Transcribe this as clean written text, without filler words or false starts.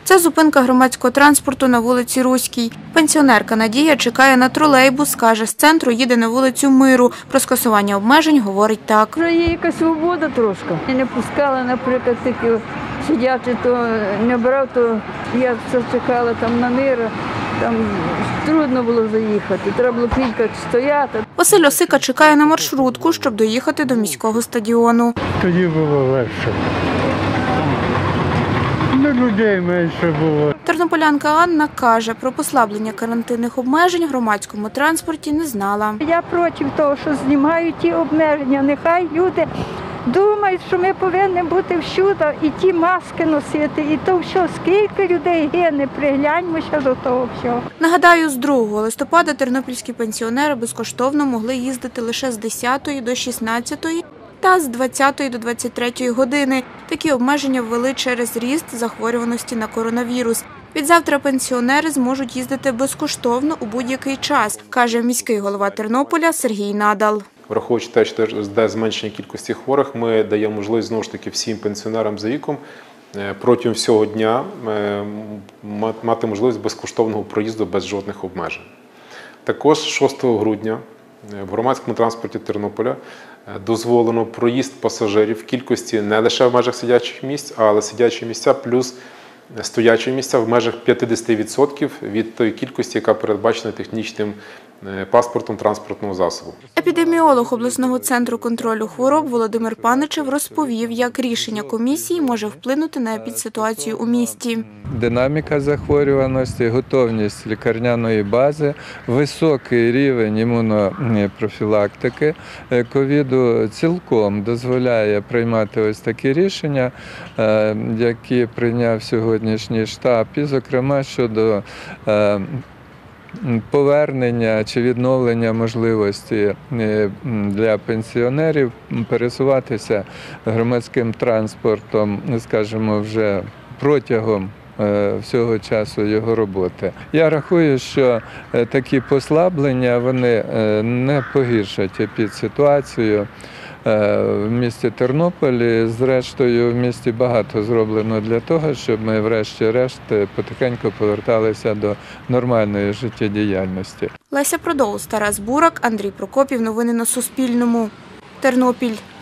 Це зупинка громадського транспорту на вулиці Руській. Пенсіонерка Надія чекає на тролейбус, каже, з центру їде на вулицю Миру. Про скасування обмежень говорить так. Вже є якась свобода трошки. Не пускала, наприклад, тільки сидячи, то не брав, то я все чекала там на Миру. Там трудно було заїхати, треба було кілька стояти. Василь Осика чекає на маршрутку, щоб доїхати до міського стадіону. Тоді було легше. Людей менше було. Тернополянка Анна каже, про послаблення карантинних обмежень в громадському транспорті не знала. Я проти того, що знімають ті обмеження. Нехай люди думають, що ми повинні бути всюди і ті маски носити, і то все. Скільки людей гине, пригляньмося до того всього. Нагадаю, з 2 листопада тернопільські пенсіонери безкоштовно могли їздити лише з 10 до 16 та з 20 до 23 години. Такі обмеження ввели через ріст захворюваності на коронавірус. Відзавтра пенсіонери зможуть їздити безкоштовно у будь-який час, каже міський голова Тернополя Сергій Надал. Враховуючи те, що йде зменшення кількості хворих, ми даємо можливість знову ж таки всім пенсіонерам за віком протягом всього дня мати можливість безкоштовного проїзду без жодних обмежень. Також 6 грудня в громадському транспорті Тернополя дозволено проїзд пасажирів в кількості не лише в межах сидячих місць, але сидячі місця плюс стоячі місця в межах 50% від тої кількості, яка передбачена технічним паспортом транспортного засобу. Епідеміолог обласного центру контролю хвороб Володимир Паничев розповів, як рішення комісії може вплинути на епідситуацію у місті. Динаміка захворюваності, готовність лікарняної бази, високий рівень імунопрофілактики ковіду цілком дозволяє приймати ось такі рішення, які прийняв сьогоднішній штаб, і, зокрема, щодо повернення чи відновлення можливості для пенсіонерів пересуватися громадським транспортом, скажімо, вже протягом всього часу його роботи. Я рахую, що такі послаблення вони не погіршать епідситуацію в місті Тернополі. Зрештою, в місті багато зроблено для того, щоб ми врешті-решт потихеньку поверталися до нормальної життєдіяльності. Леся Продоус, Тарас Бурак, Андрій Прокопів. Новини на Суспільному. Тернопіль.